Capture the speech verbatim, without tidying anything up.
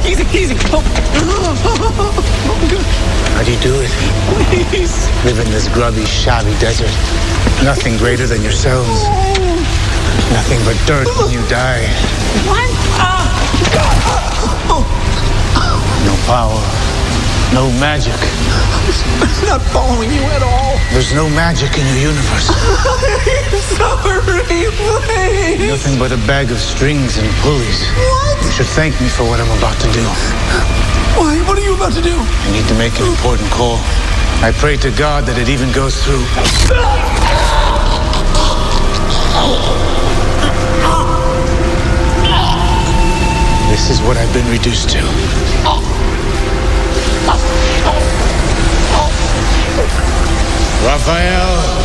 Easy, easy. Oh. Oh, good. How do you do it? Please. Live in this grubby, shabby desert. Nothing greater than yourselves. Oh. Nothing but dirt when you die. What? Uh. Oh. No power. No magic. I'm not following you at all. There's no magic in your universe. Sorry, please. Nothing but a bag of strings and pulleys. What? You should thank me for what I'm about to do. Why? What are you about to do? I need to make an important call. I pray to God that it even goes through. This is what I've been reduced to. Raphael!